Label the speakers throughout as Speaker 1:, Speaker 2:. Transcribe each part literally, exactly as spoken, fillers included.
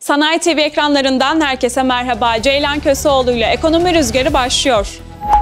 Speaker 1: Sanayi T V ekranlarından herkese merhaba. Ceylan Köseoğlu ile Ekonomi Rüzgarı başlıyor.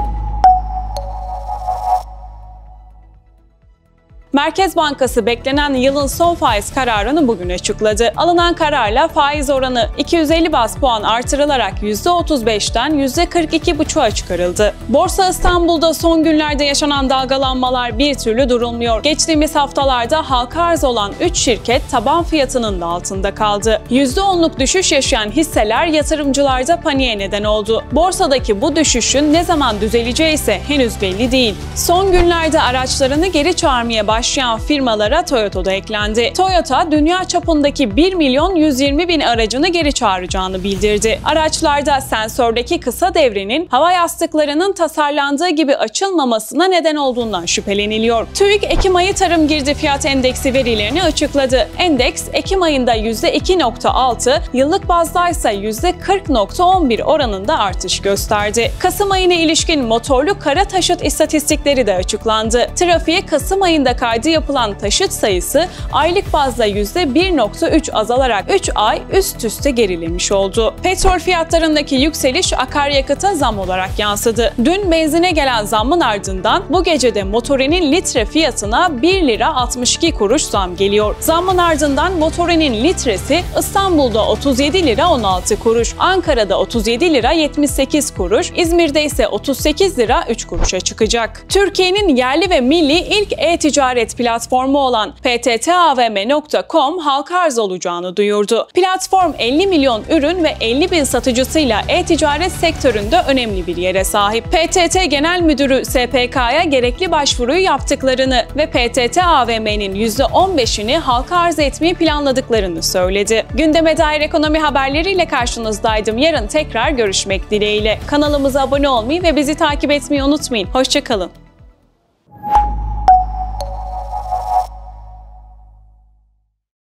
Speaker 1: Merkez Bankası beklenen yılın son faiz kararını bugün açıkladı. Alınan kararla faiz oranı iki yüz elli baz puan artırılarak yüzde otuz beşten yüzde kırk iki buçuğa çıkarıldı. Borsa İstanbul'da son günlerde yaşanan dalgalanmalar bir türlü durulmuyor. Geçtiğimiz haftalarda halka arz olan üç şirket taban fiyatının da altında kaldı. yüzde onluk düşüş yaşayan hisseler yatırımcılarda paniğe neden oldu. Borsadaki bu düşüşün ne zaman düzeleceği ise henüz belli değil. Son günlerde araçlarını geri çağırmaya başladı. Başlayan firmalara Toyota da eklendi. Toyota, dünya çapındaki bir milyon yüz yirmi bin aracını geri çağıracağını bildirdi. Araçlarda sensördeki kısa devrenin hava yastıklarının tasarlandığı gibi açılmamasına neden olduğundan şüpheleniliyor. TÜİK Ekim ayı tarım girdi fiyat endeksi verilerini açıkladı. Endeks Ekim ayında yüzde iki nokta altı, yıllık bazda ise yüzde kırk nokta on bir oranında artış gösterdi. Kasım ayına ilişkin motorlu kara taşıt istatistikleri de açıklandı. Trafiğe Kasım ayında kaydı yapılan taşıt sayısı aylık bazda yüzde bir nokta üç azalarak üç ay üst üste gerilemiş oldu. Petrol fiyatlarındaki yükseliş akaryakıta zam olarak yansıdı. Dün benzine gelen zammın ardından bu gece de motorinin litre fiyatına bir lira altmış iki kuruş zam geliyor. Zammın ardından motorinin litresi İstanbul'da otuz yedi lira on altı kuruş, Ankara'da otuz yedi lira yetmiş sekiz kuruş, İzmir'de ise otuz sekiz lira üç kuruşa çıkacak. Türkiye'nin yerli ve milli ilk e-ticaret platformu olan P T T A V M nokta com halka arz olacağını duyurdu. Platform elli milyon ürün ve elli bin satıcısıyla e-ticaret sektöründe önemli bir yere sahip. P T T Genel Müdürü S P K'ya gerekli başvuruyu yaptıklarını ve P T T A V M'nin yüzde on beşini halka arz etmeyi planladıklarını söyledi. Gündeme dair ekonomi haberleriyle karşınızdaydım. Yarın tekrar görüşmek dileğiyle. Kanalımıza abone olmayı ve bizi takip etmeyi unutmayın. Hoşça kalın.